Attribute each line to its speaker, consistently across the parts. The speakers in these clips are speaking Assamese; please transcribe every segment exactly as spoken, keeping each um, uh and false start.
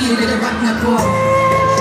Speaker 1: associated at Ratnakar.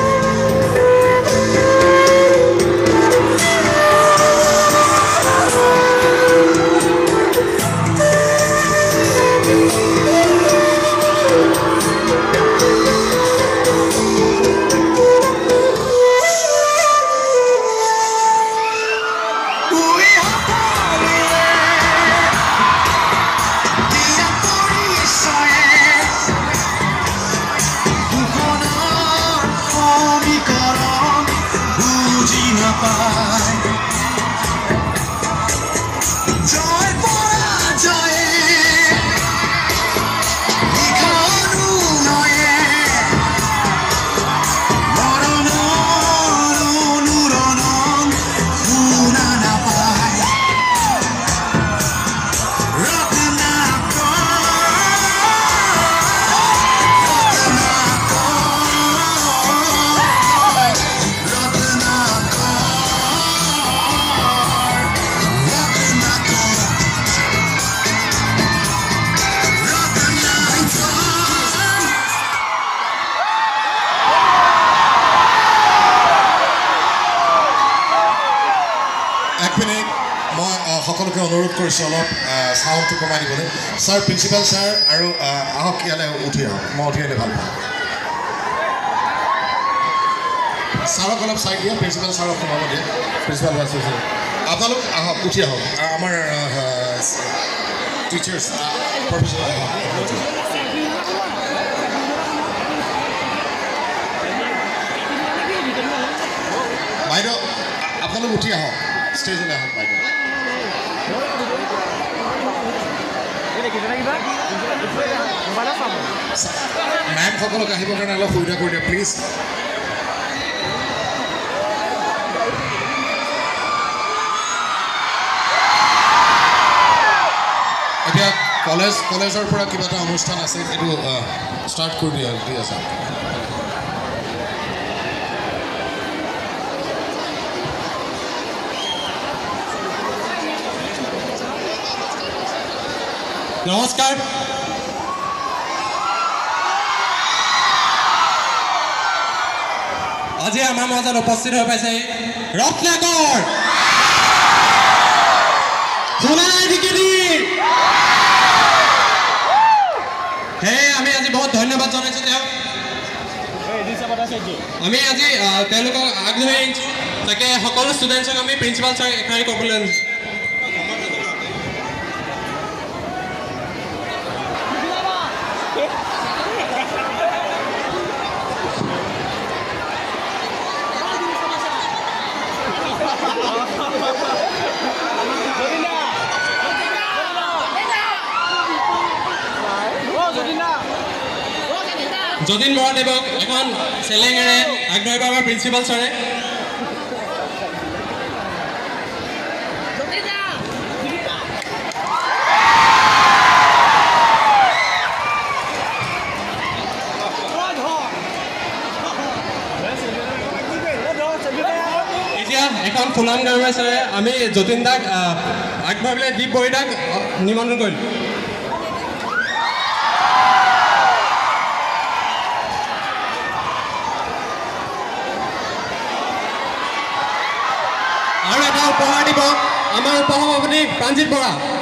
Speaker 2: সকলোকে অনুৰোধ কৰিছোঁ অলপ সাউণ্ডটো কমাই দিবলৈ ছাৰ প্ৰিন্সিপাল ছাৰ আৰু আহক ইয়ালৈ উঠি আহক মই উঠি আহিলে ভাল পাওঁ ছাৰক অলপ চাই দিয়া প্ৰিন্সিপাল ছাৰক সোমাব দিয়ে প্ৰিন্সিপাল ভাইচ প্ৰিন্সিপাল আপোনালোক আহক উঠি আহক আমাৰ টিচাৰ্ছ প্ৰফেচৰ বাইদেউ আপোনালোক উঠি আহক ষ্টেজলৈ আহক বাইদেউ মেম সকলক আহিবৰ কাৰণে অলপ সুবিধা কৰি দিয়া প্লিজ এতিয়া কলেজ কলেজৰ পৰা কিবা এটা অনুষ্ঠান আছে এইটো ষ্টাৰ্ট কৰি দিয়া দি আছে
Speaker 3: নমস্কাৰ আজি আমাৰ মাজত উপস্থিত হৈ পাইছে ৰত্নাকৰ সেয়ে আমি আজি বহুত ধন্যবাদ জনাইছোঁ তেওঁক আমি আজি তেওঁলোকক আগধৰি আনিছোঁ তাকে সকলো ষ্টুডেণ্টছক আমি প্ৰিন্সিপাল ছাৰক একাৰি ক'বলৈ আনিছোঁ যতীন বৰাদেৱক এখন চেলেঙেৰে আগবঢ়াব আমাৰ প্ৰিন্সিপাল ছাৰে এতিয়া এখন ফুলাম গাঁৱৰ ছাৰে আমি যতীন দাক আগবঢ়াবলৈ দীপ বৰিদাক নিমন্ত্ৰণ কৰিলোঁ আৰু এটা উপহাৰ দিব আমাৰ উপসভাপতি প্ৰাঞ্জিত বৰা